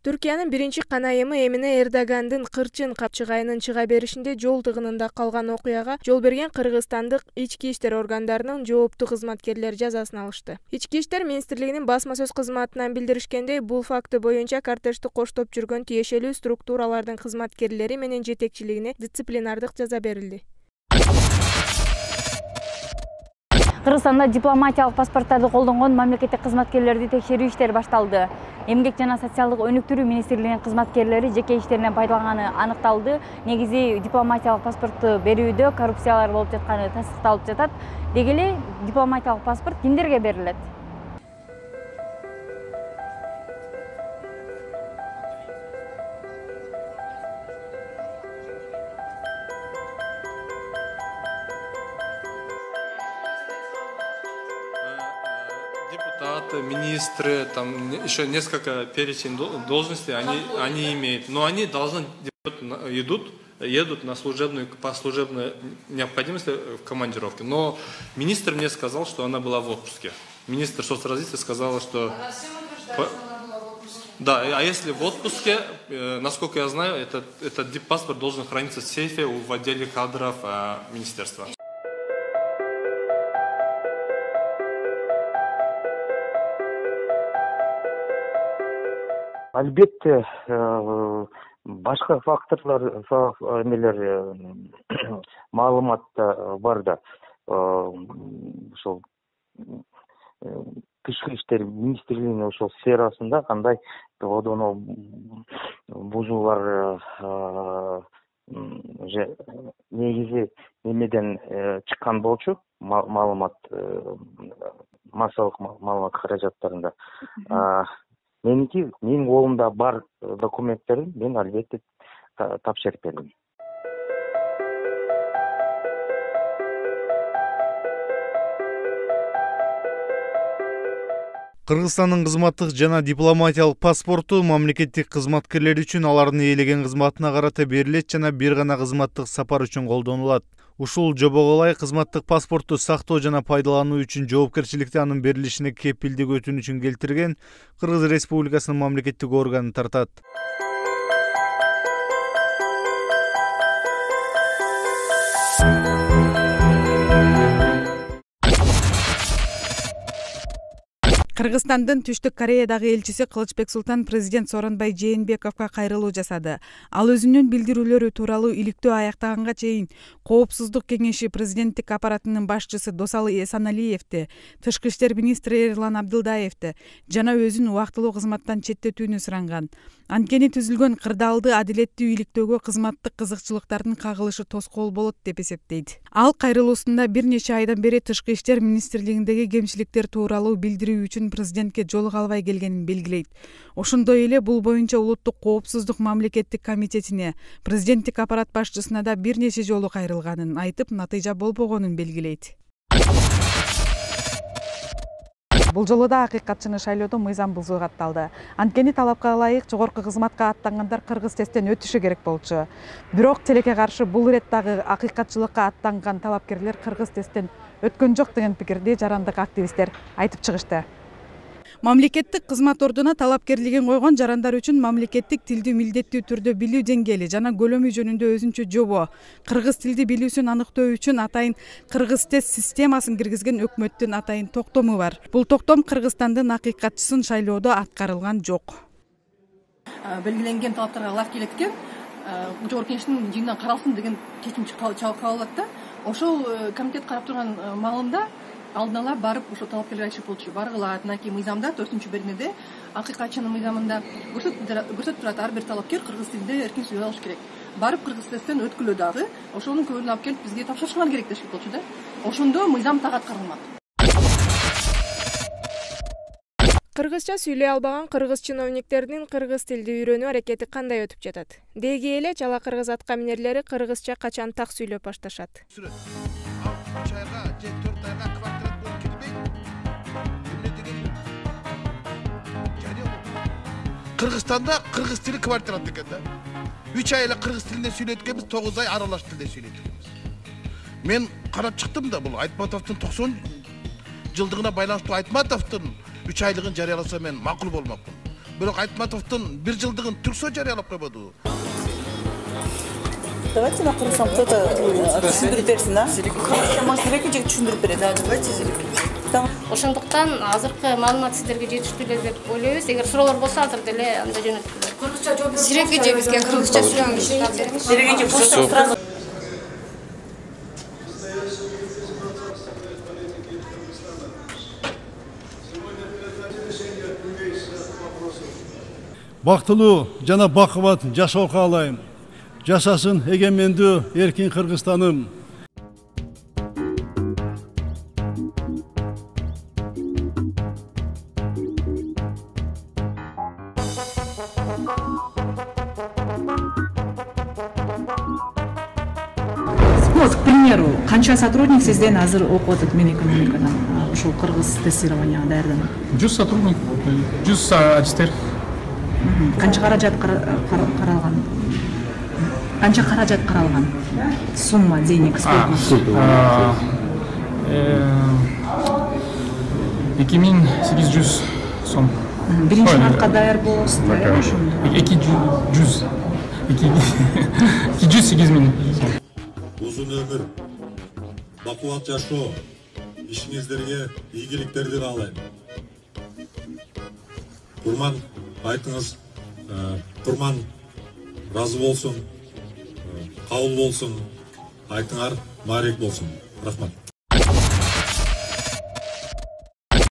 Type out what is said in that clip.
Түркиянын биринчи канайымы Эмине Эрдогандын Кырчын капчыгайынын чыга беришинде жол тыгынында калган окуяга жол берген кыргызстандык ички иштер органдарынын жооптуу кызматкерлери жазасын алышты. Ички иштер министрлигинин басма сөз кызматынан билдиришкендей, бул факты боюнча кортежди коштоп жүргөн тиешелүү структуралардын кызматкерлери менен жетекчилигине дисциплинардык жаза берилди. Кыргызстанда дипломатиялык паспорттарды колдонгон мамлекеттик кызматкерлерди текшерүү иштери башталды. Эмгек жана социалдык өнүктүрүү министрлигинин кызматкерлери жеке иштеринен пайдаланганы аныкталды. Негизи дипломатиялык паспортту берүүдө коррупциялар болуп жатканы тастыкталып жатат. Деги эле дипломатиялык паспорт кимдерге берилет? Депутаты, министры, там еще несколько перечень должностей они имеют, но они должны едут по служебной необходимости в командировке. Но министр мне сказал, что она была в отпуске. Министр соцразвития сказала, что да, а если в отпуске, насколько я знаю, этот диппаспорт должен храниться в сейфе в отделе кадров министерства. Албетте, башка факторлар, маалымат бар да. Ошол тышкы иштер министрлигинин ошол сферасында кандай одоно бузуулар негизи немеден чыккан болчу, маалымат, массалык маалымат каражаттарында. Менин колумда бар документтерин мен албетте тапшырып бердим. Кыргызстандын кызматтык жана дипломатиялык паспорту мамлекеттик кызматкерлер үчүн алардын ээлеген кызматына карата берилет жана бир гана кызматтык сапар үчүн колдонулат. Ушул жобого ылайык кызматтык паспортту сактоо жана пайдалануу үчүн жоопкерчиликти анын берилишине кепилдик өтүнүчүн келтирген Кыргыз Республикасынын мамлекеттик органы тартат. Кыргызстандын Түштүк Кореядагы элчиси Кылычбек Султан президент Сооронбай Жээнбековго кайрылуу жасады. Ал өзүнүн билдирүүлөрү тууралуу иликтөө аяктаганга чейин Коопсуздук кеңеши президенттик аппаратынын башчысы Досалы Эсаналиевди, тышкы иштер министри Эрлан Абдылдаевди жана өзүн убактылуу кызматтан четтетүүнү суранган. Анткени түзүлгөн кырдаалды адилеттүү иликтөөгө кызматтык кызыкчылыктардын кагылышы тоскоол болот деп эсептейт. Ал кайрылуусунда бир нече айдан бери тышкы иштер министрлигиндеги кемчиликтер тууралуу билдирүү үчүн президентке жолуга албай келгенин белгилейт. Ошондой эле бул боюнча улуттук коопсуздук мамлекеттик комитетине, президенттик аппарат башчысына да бир нече жолу кайрылганын айтып, натыйжа болбогонун белгилейт. Бул жолу да акыйкатчыны шайлоодо мыйзам бузуу катталды. Анткени талапка ылайык жогорку кызматка аттангандар кыргыз тесттен өтүшү керек болчу. Бирок тилекке каршы бул ирет дагы акыйкатчылыкка аттанган талапкерлер кыргыз тесттен өткөн жок деген пикирди жарандык активисттер айтып чыгышты. Мамлекеттик кызмат ордуна талапкерлигин койгон жарандар үчүн мамлекеттик тилди милдеттүү түрдө билүү деңгээли жана көлөмү жөнүндө өзүнчө жобо, кыргыз тилди билүүсүн аныктоо үчүн атайын кыргыз тест системасын киргизген өкмөттүн атайын токтому бар. Бул токтом Кыргызстандын акыйкатчысын шайлоодо аткарылган жок. Белгиленген талаптарга ылайык келеткен жогорку кеңештин жыйынынан каралсын деген чечим чыгып алат да. Ошол комитет карап турган маалында алдын ала барып ошо талапкерлер айтышып болчу. Баргыла атынаки мыйзамда 4-бөлүмүндө акыйкатчынын мыйзамында көрсөтүп турат, ар бир талапкер кыргыз тилинде эркин сүйлөй алыш керек. Барып кыргыз тесттен өткүлө дагы ошонун көбүн алып келип бизге тапшырышкан керек дешип болчу да. Ошондо мыйзам так аткарылмак. Кыргызча сүйлөй албаган кыргыз чиновниктердин кыргыз тилди үйрөнүү аракети кандай өтүп жатат? Деги эле чала кыргыз атка минерлери кыргызча качан так сүйлөп башташат? Кыргызстанда кыргыз тили квартират экен да. 3 ай эле кыргыз тилинде сүйлөткөнбүз, 9 ай аралаш тилде сүйлөткөнбүз. Мен карап чыктым да, бул Айтматовдун 90 жылдыгына байланыштуу Айтматовдун 3 айлыгын жарыяласа мен макул болмокмун. бирок Айтматовдун 1 жылдыгын түрксө жарыялап койбоду. Давайте на кыргызстан кто-то түшүндүрүп берсин, а? Может, түшүндүрүп берет. Давайте Ошондуктан азыркы маалымат сиздерге жетиштүү эле деп ойлойбуз. Эгер суроолор болсо азыр деле анда жөнөткүлөр. Кыргызча жооп Сиреке же бизге кыргызча сүйлөгөнгө бериңиз. Сиреке почта. Бактылуу жана бакубат жашоо каалайм. Жашасын эгемендүү эркин Кыргызстаным. Вот, к примеру, канча сотрудник сизден азыр окуп атат мен экономикадан, ушул кыргыз тестированияга даярданып? 100 сотрудник, 100 адистер. Канча каражат каралган? Канча каражат каралган? Сумма денег сколько? 2800 сом. Биринчи катка даяр болосуздар, ошондо. 208 миң. Uzun ömür, бакубат жашоо, ишиңиздерге ийгиликтерди каалайм. Курман айтыңыз, курман разы болсун, кабыл болсун, айтыңар маарек болсун. Рахмат.